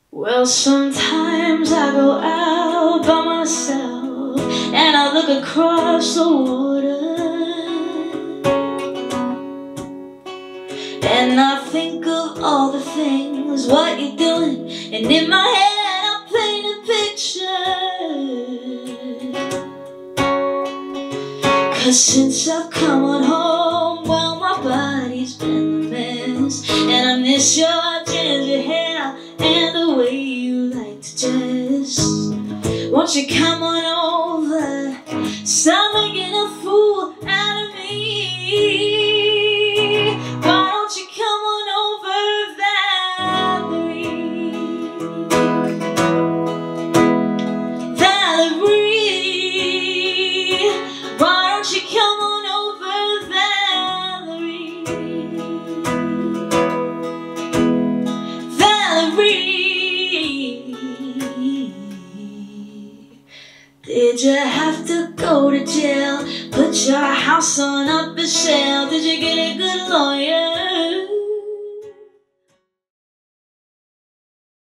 Well, sometimes I go out by myself and I look across the water, and I think of all the things, what you're doing, and in my head I paint a picture. 'Cause since I've come on home, well, my body's been a mess, and I miss your ginger hair and the way you like to dress. Won't you come on over, stop making a fool out of me? Why don't you come on over, Valerie? Valerie, why don't you come on over, Valerie? Valerie, did you have to go to jail? Put your house on up a sale? Did you get a good lawyer?